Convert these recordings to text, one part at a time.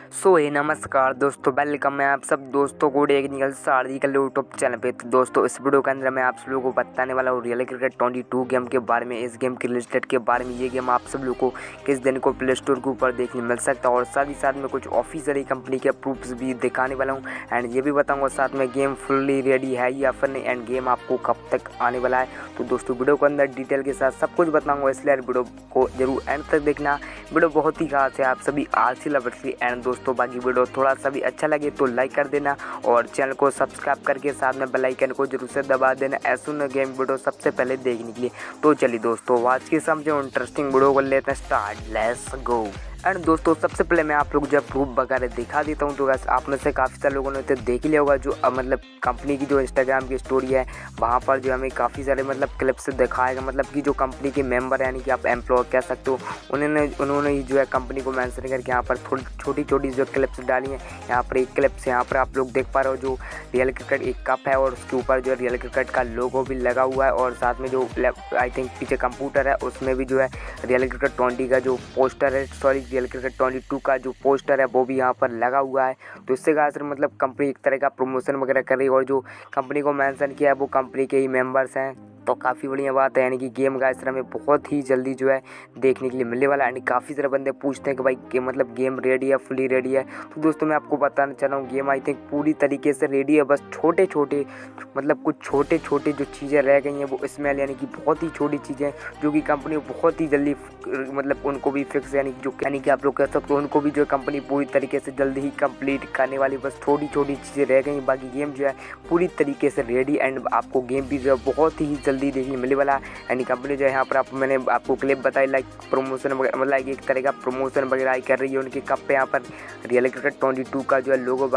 नमस्कार दोस्तों, वेलकम है आप सब दोस्तों को टेक्निकल सारथी का यूट्यूब चैनल पे। तो दोस्तों इस वीडियो के अंदर मैं आप सब लोगों को बताने वाला हूँ रियल क्रिकेट 22 गेम के बारे में, इस गेम के रिलीज डेट के बारे में। ये गेम आप सब लोगों को किस दिन को प्ले स्टोर के ऊपर देखने मिल सकता है और साथ ही साथ में कुछ ऑफिशियली कंपनी के प्रूफ्स भी दिखाने वाला हूँ एंड ये भी बताऊँगा साथ में गेम फुल्ली रेडी है या फिर नहीं एंड गेम आपको कब तक आने वाला है। तो दोस्तों वीडियो के अंदर डिटेल के साथ सब कुछ बताऊँगा, इसलिए वीडियो को जरूर एंड तक देखना। वीडियो बहुत ही खास है आप सभी आरसी लवर्स की एंड दोस्तों बाकी वीडियो थोड़ा सा भी अच्छा लगे तो लाइक कर देना और चैनल को सब्सक्राइब करके साथ में बेल आइकन को जरूर से दबा देना ऐसे न गेम वीडियो सबसे पहले देखने के लिए। तो चलिए दोस्तों आज की समझो इंटरेस्टिंग वीडियो को लेते हैं स्टार्ट, लेट्स गो। एंड दोस्तों सबसे पहले मैं आप लोग जब प्रूफ वगैरह दिखा देता हूँ तो बस आप में से काफ़ी सारे लोगों ने तो देख ही लिया होगा, जो मतलब कंपनी की जो इंस्टाग्राम की स्टोरी है वहाँ पर जो हमें काफ़ी सारे मतलब क्लिप्स दिखाएगा, मतलब कि जो कंपनी के मेंबर यानी कि आप एम्प्लॉय कह सकते हो उन्होंने ही जो है कंपनी को मेंशन करके यहाँ पर थोड़ी छोटी छोटी जो क्लिप्स डाली हैं। यहाँ पर एक क्लिप्स यहाँ पर आप लोग देख पा रहे हो, जो रियल क्रिकेट एक कप है और उसके ऊपर जो रियल क्रिकेट का लोगो भी लगा हुआ है और साथ में जो आई थिंक पीछे कंप्यूटर है उसमें भी जो है रियल क्रिकेट 20 का जो पोस्टर है, सॉरी रियल क्रिकेट 22 का जो पोस्टर है वो भी यहाँ पर लगा हुआ है। तो इससे का असर मतलब कंपनी एक तरह का प्रमोशन वगैरह कर रही है और जो कंपनी को मेंशन किया है वो कंपनी के ही मेंबर्स हैं। तो काफ़ी बढ़िया बात है, यानी कि गेम का इस तरह में बहुत ही जल्दी जो है देखने के लिए मिलने वाला है। यानी काफ़ी सारे बंदे पूछते हैं कि भाई मतलब गेम रेडी है, फुली रेडी है। तो दोस्तों मैं आपको बताना चाह रहा हूँ गेम आई थिंक पूरी तरीके से रेडी है, बस छोटे छोटे मतलब कुछ छोटे छोटे जो चीज़ें रह गई हैं वो इसमें यानी कि बहुत ही छोटी चीज़ें जो कि कंपनी बहुत ही जल्दी मतलब उनको भी फिक्स यानी कि आप लोग कह सकते हो उनको भी जो कंपनी पूरी तरीके से जल्दी ही कंप्लीट करने वाली, बस थोड़ी छोटी चीज़ें रह गई। बाकी गेम जो है पूरी तरीके से रेडी एंड आपको गेम भी जो है बहुत ही जल्दी देखने मिलने वाला है। यानी कंपनी जो है यहाँ पर मैंने आपको क्लिप बताई लाइक प्रमोशन वगैरह मतलब एक तरह का प्रमोशन वगैरह कर रही है। उनके कप पे यहाँ पर रियल क्रिकेट 22 का जो है लोगो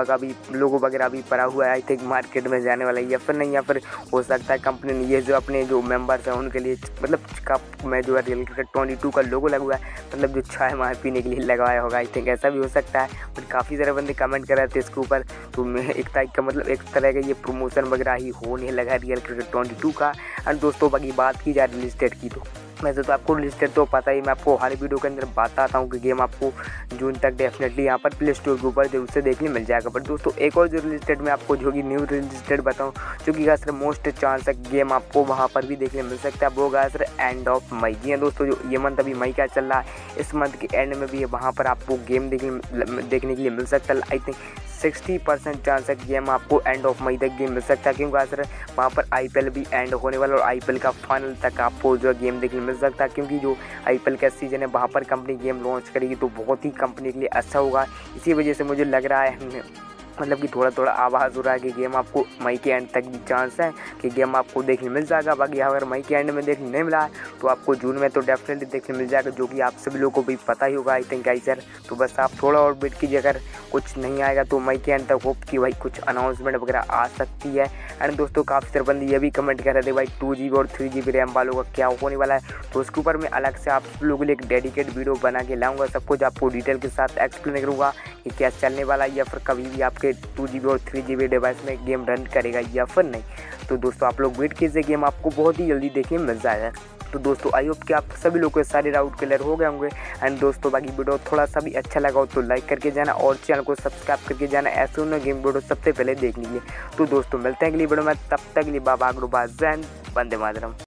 वगैरह भी पड़ा हुआ है। आई थिंक मार्केट में जाने वाला है या फिर नहीं, या फिर हो सकता है कंपनी ने ये जो अपने जो मेंबर्स हैं उनके लिए मतलब कप में जो है रियल क्रिकेट 22 का लोगो लगा हुआ है, मतलब जो चाय माय पीने के लिए लगाया होगा। आई थिंक ऐसा भी हो सकता है, बट काफ़ी सारे बंदे कमेंट कर रहे थे इसके ऊपर। तो मैं एक टाइप का मतलब एक तरह का ये प्रमोशन वगैरह ही होने लगा रियल क्रिकेट 22 का। एंड दोस्तों बाकी बात की जाए रिलीज डेट की तो वैसे तो आपको रिलीज डेट तो पता ही, मैं आपको हर वीडियो के अंदर बताता हूँ कि गेम आपको जून तक डेफिनेटली यहाँ पर प्ले स्टोर के ऊपर जरूर से देखने मिल जाएगा। बट दोस्तों एक और जो रिलीज डेट मैं आपको जो कि न्यू रिलीज डेट बताऊँ जो कि सर मोस्ट चांस है गेम आपको वहाँ पर भी देखने मिल सकता है, वो होगा सर एंड ऑफ मई। जी हाँ दोस्तों, जो ये मंथ अभी मई का चल रहा है, इस मंथ के एंड में भी वहाँ पर आपको गेम देखने के लिए मिल सकता है। आई थिंक 60% चांस है गेम आपको एंड ऑफ मई तक गेम मिल सकता है, क्योंकि सर वहाँ पर IPL भी एंड होने वाला और IPL का फाइनल तक आपको जो गेम देखने मिल सकता है। क्योंकि जो IPL का सीजन है वहाँ पर कंपनी गेम लॉन्च करेगी तो बहुत ही कंपनी के लिए अच्छा होगा। इसी वजह से मुझे लग रहा है मतलब कि थोड़ा थोड़ा आवाज़ हो रहा है कि गेम आपको मई के एंड तक भी चांस है कि गेम आपको देखने मिल जाएगा। बाकी अगर मई के एंड में देखने नहीं मिला तो आपको जून में तो डेफिनेटली देखने मिल जाएगा, जो कि आप सभी लोगों को भी पता ही होगा। आई थिंक सर तो बस आप थोड़ा और वेट कीजिए, अगर कुछ नहीं आएगा तो मई के एंड तक होप कि भाई कुछ अनाउंसमेंट वगैरह आ सकती है। एंड दोस्तों काफ़ी सारे बंदे ये भी कमेंट कर रहे थे भाई 2GB और 3GB रैम वालों का क्या होने वाला है, तो उसके ऊपर मैं अलग से आप लोगों के लिए एक डेडिकेट वीडियो बना के लाऊंगा, सब कुछ आपको डिटेल के साथ एक्सप्लेन करूँगा कि क्या चलने वाला है या फिर कभी भी आपके 2GB और 3GB डिवाइस में गेम रन करेगा या फिर नहीं। तो दोस्तों आप लोग वेट कीजिए, गेम आपको बहुत ही जल्दी देखने मिल जाएगा। तो दोस्तों आई होप कि आप सभी लोगों के सारे डाउट क्लियर हो गए होंगे। एंड दोस्तों बाकी वीडियो थोड़ा सा भी अच्छा लगा हो तो लाइक करके जाना और चैनल को सब्सक्राइब करके जाना ऐसे उन्हें गेम वीडियो सबसे पहले देखने के लिए। तो दोस्तों मिलते हैं अगली वीडियो में, तब तक के लिए बाबा गुरुबा जय हिंद, वंदे मातरम।